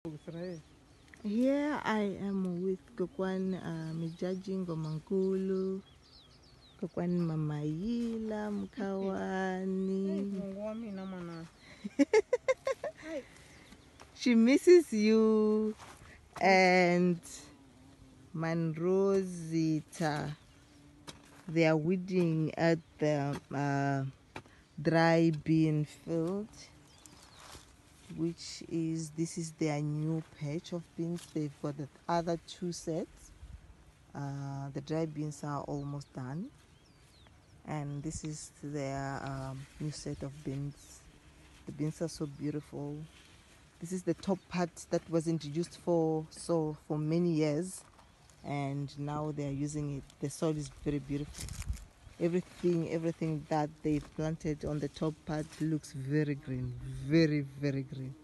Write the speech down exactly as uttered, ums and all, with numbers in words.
Here I am with Kokwan uh, Modjadji Ngomankulu, Kokwan Mamayila, Mkawani. She misses you, and Manrosita. They are weeding at the uh, dry bean field, which is, this is their new patch of beans. They've got the other two sets. Uh, the dry beans are almost done, and this is their um, new set of beans. The beans are so beautiful. This is the top part that was introduced for so for many years, and now they are using it. The soil is very beautiful. Everything, everything that they've planted on the top part looks very green, very, very green.